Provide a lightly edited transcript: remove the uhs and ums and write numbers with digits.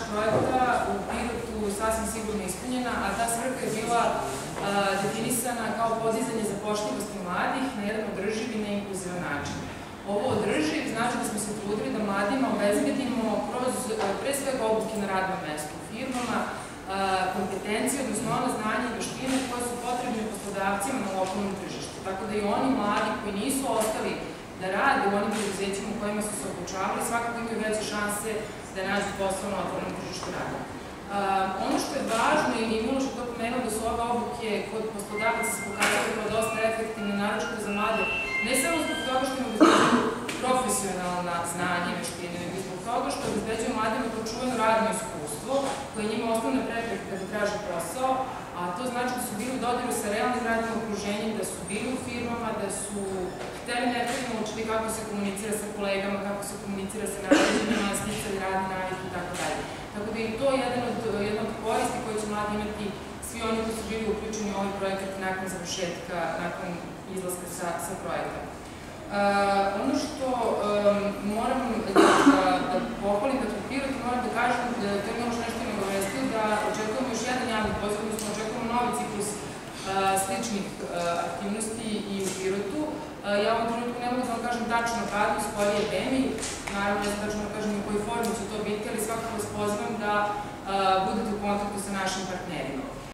projekta u Pirotu sasvim sigurno ispunjena, a ta svrha je bila definisana kao podizanje zapošljivosti mladih na jedan održiv i neinkluzivan način. Ovo održiv znači da smo se trudili da mladima obezbedimo kroz pre svega obuke na radnom mestu u firmama, kompetencije, odnosno ona znanja i veštine koje su potrebne poslodavcima na lokalnom tržištu. Tako da i oni mladi koji nisu ostali da rade u onim preduzećima u kojima su se obučavali, svakako imaju veće šanse da nađu posao na otvorenom tržištu rada. Ono što je važno i Miloš je to pomenuo da su ove obuke kod poslodavaca se pokazali kao dosta efektivne, naročito za mlade, ne samo zbog toga što im obezbeđuju profesionalna znanja i veštine, nego zbog toga što obezbeđuju mladima to čuveno radno iskustvo, koje je njima osnovna prepreka kada traže posao, a to znači da su bili u dodiru sa realnim radnim okruženjem, da su bili u firmama, da su hteli neprikladno učiti kako se komunicira sa kolegama, kako se komunicira sa nadređenima, sticali radni navik i tako dalje. Tako da je to jedna od koristi koje će mladi imati svi oni koji su bili uključeni u ovaj projekat nakon završetka, nakon izlaska sa projekta. Ono što moram da pohvalim, dakle, Pirotu moram da kažem, to je možda nešto ima obavestio, da očekujemo još jedan javni poziv, odnosno očekujemo novi ciklus sličnih aktivnosti i u Pirotu. Ja u ovom trenutku ne mogu da vam kažem tačno kada, u skorije vreme, naravno ne znam tačno da kažem u kojoj formi će to biti, ali svakako vas pozivam da budete u kontaktu sa našim partnerima.